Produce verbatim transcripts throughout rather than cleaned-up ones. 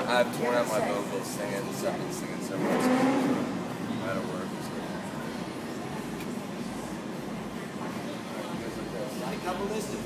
I've torn out my vocals singing, so I've been singing so much. I'm out of work. Got a couple listed.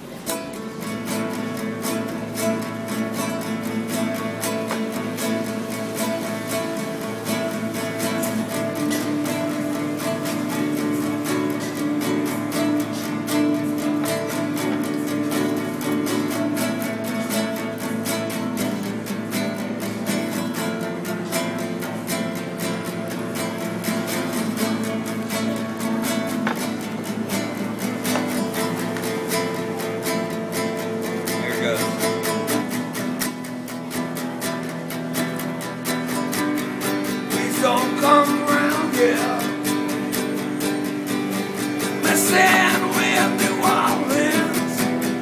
Don't come around here messing with New Orleans.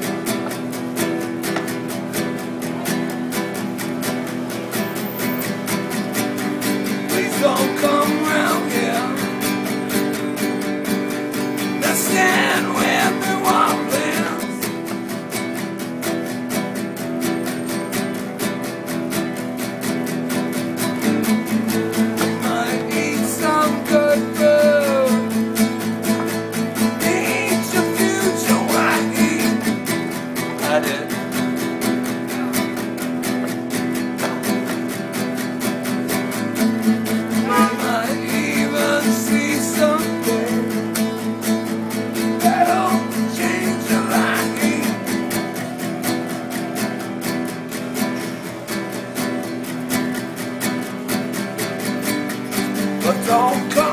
Please don't come around here messing with New Orleans. I did. I might even see something that'll change your life. But don't come